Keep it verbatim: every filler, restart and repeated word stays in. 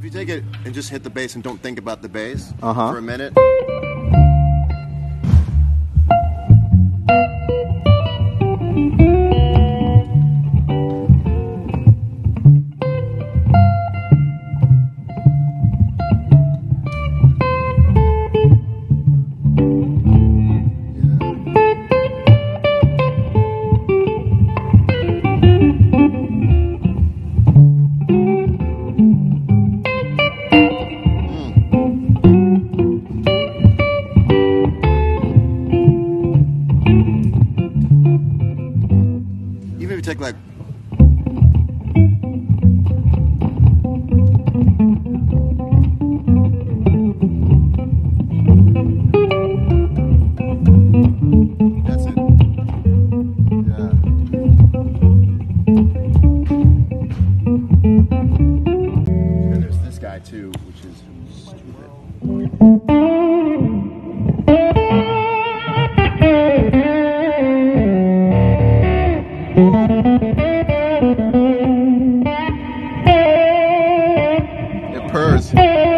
if you take it and just hit the bass and don't think about the bass uh-huh. for a minute. Take like that's it. Yeah. And there's this guy too, which is stupid. It purrs.